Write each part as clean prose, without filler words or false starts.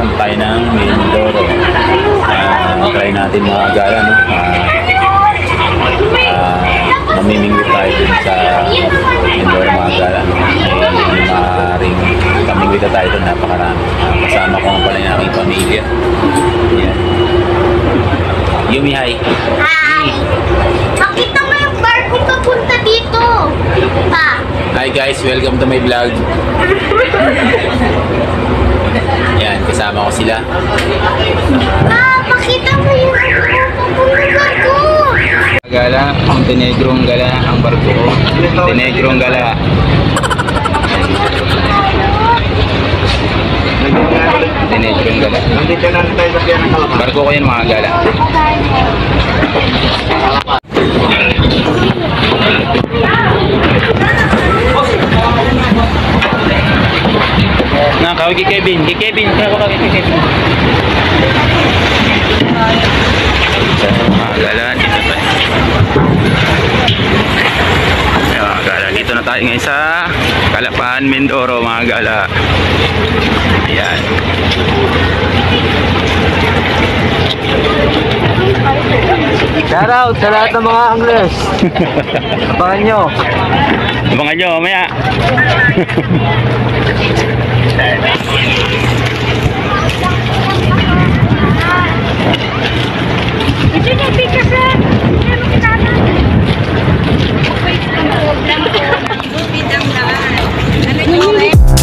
punta tayo ng Mindoro. Try natin mga gala, no? Mamimingwit tayo dun sa Mindoro mga gala, no? May maaaring kamingwit na tayo dun, napakarami. Kasama ko pala yung aking pamilya. Ayan. Yumi, hi! Hi! Makita mo yung barko papunta dito! Pa! Hi guys! Welcome to my vlog! Yan, kasama ko sila. Makita mo yung papunta barko! Gala, Montenegrong gala ang barko ko. Montenegrong gala. Montenegrong gala. Barko ko yan mga gala. Nah, kawin kay Kevin. Kay Kevin, kaya kawin kay Kevin. Mga gala, dito tayo. Mga gala, dito na tayo ngayon sa Calapan, Mindoro, mga gala. Ayan. Shoutout sa lahat ng mga anglers. Abangan nyo. Abangan nyo, mamaya. Ito na yung picture, friend! Ito mo kitana. Okay, bidang lahat. Ano yung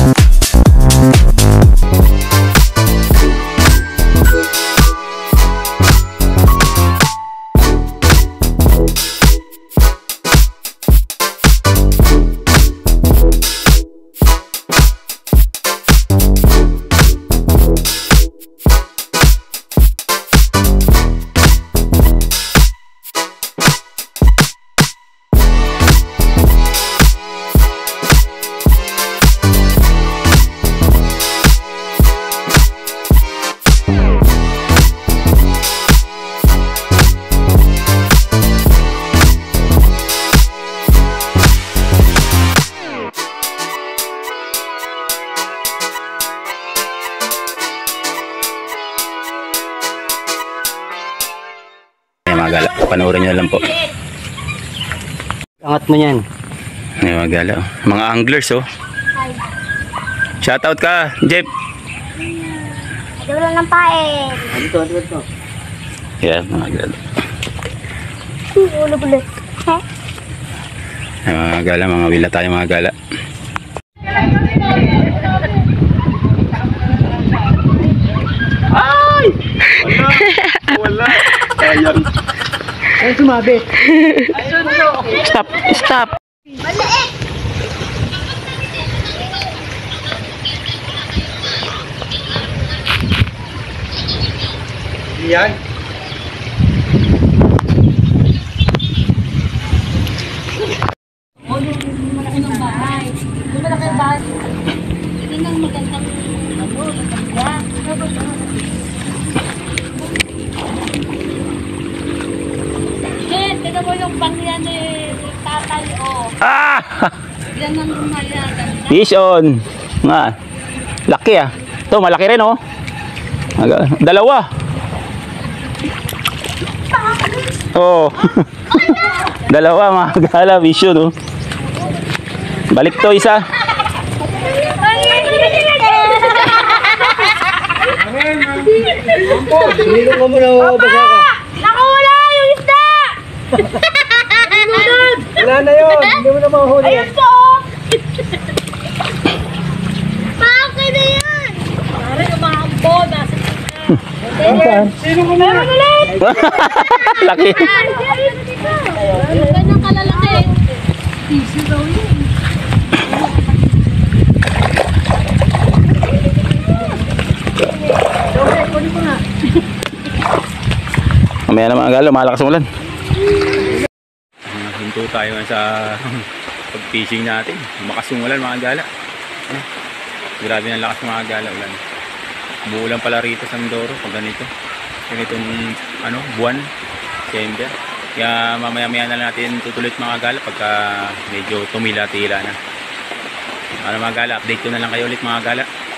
mga gala, panoorin nyo lang po. Angat mo yan. Ay, mga gala, mga anglers, oh. Shoutout ka, Jeff. Dulo ng pain. Dito. Yan, mga gala. Ulo bulit. Ay, mga gala, mga wila tayo mga gala. Ay! Wala. Ayan. Ay, sumabit. Stop. Maliit! Yan. Malaki ng bahay. Malaki ng bahay. Hindi nang magandang Jen, tignan mo yung pangyan ni tatay, oh. Ah! Yan ang lumayagan. Fish on. Nga. Laki ah. Ito, malaki rin oh. Dalawa. Oh. Dalawa mga gala, fish on oh. Balik to isa. Sinilong mo muna mabasa ka. Nakawala yung isda! Wala na yun. Hindi mo na mahuli. Ayun po! Bakit na yan? Parang umahampo. Nasa Saan? Sino mo muna? Laki. Ganyang kalalaki. Tissue daw yun. Mamaya na mga gala, malakas ang ulan. Hinto tayo sa pag-fishing natin. Malakas yung ulan mga gala. Grabe ng lakas mga gala ulan. Buulan pala rito sa Mindoro pag ganito. Ganitong buwan, December. Kaya mamaya-maya na natin tutuloy mga gala pagka medyo tumila-tila na. Mga gala, update ko na lang kayo ulit mga gala.